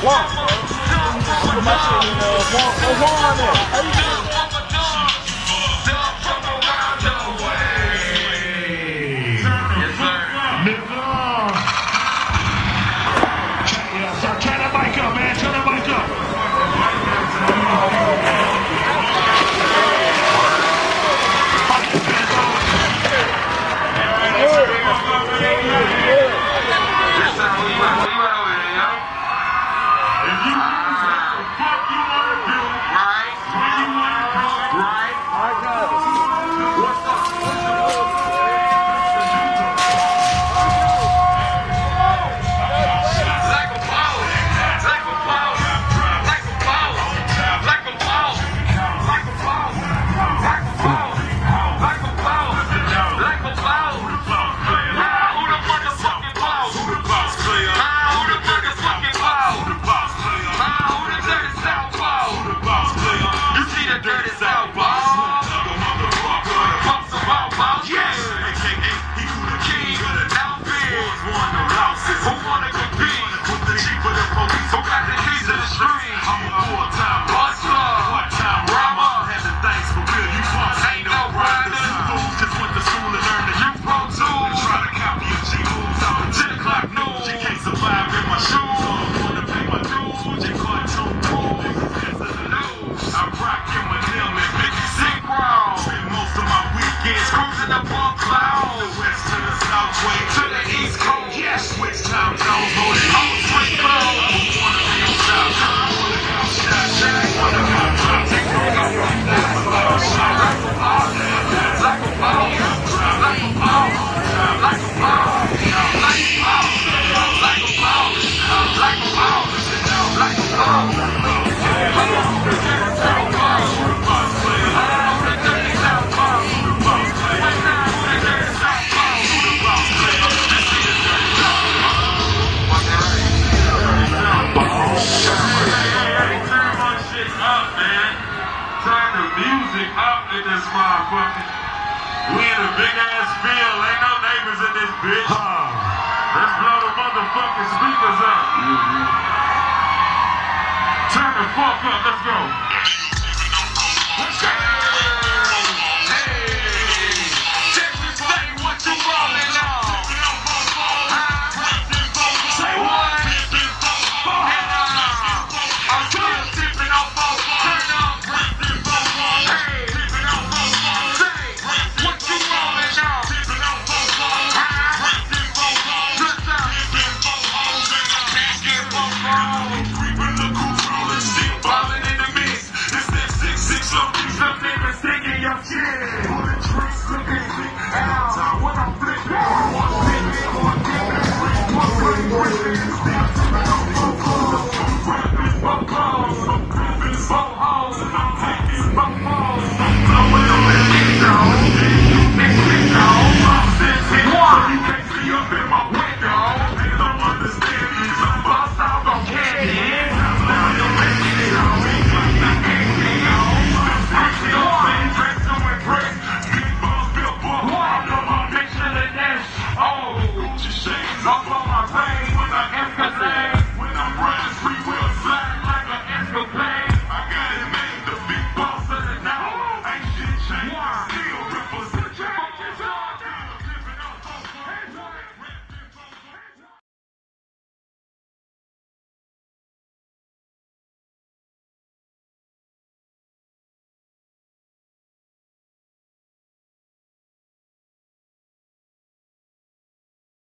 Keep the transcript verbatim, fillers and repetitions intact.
Walk, bro. Put my shit in there. Walk, what's wrong on there? How you doing? Turn that mic up, man. Turn that mic up. If you what the fuck you want to do, right? When you want to do it, right? I got it. What's up? Like a ball, like a ball, like a ball, like a ball, like a ball, like a ball, like a ball, like a ball. Who the motherfucking ball? Who the boss player? Who the motherfucking ball? Who the boss player? Who the dirty south ball? Who the boss player? You see the dirty south ball? The motherfucker, pump some ball ball, yes. A K A he who the king of the now big. Won no losses. Who wanna compete? With the chief of the police, who got the keys to the street? I'm a full-time hustler, part-time robber. Had the thanks for real, you punks ain't no riders. You fools just went to school and learned the U Pro tools. Try to copy a G moves out of ten o'clock noon. You can't survive in my shoes. I wanna pay my dues. You cartoon cool. Niggas the news. I rock Eminem and Biggie Synchro. Spend most of my weekends cruising up on clouds. The west to the south way to the east coast. Yes, switch time zones, voted all sweet flow. Who wanna be on top? Who wanna be on shot? Who wanna be on top? Take it off. Like a ball, like a ball, like a ball, like a ball, like a ball, like a ball, like a ball, like a ball, like a turn the music up in this motherfucker. We in a big ass field, ain't no neighbors in this bitch. Let's blow the motherfucking speakers up. Mm-hmm. Turn the fuck up, let's go. Let's go.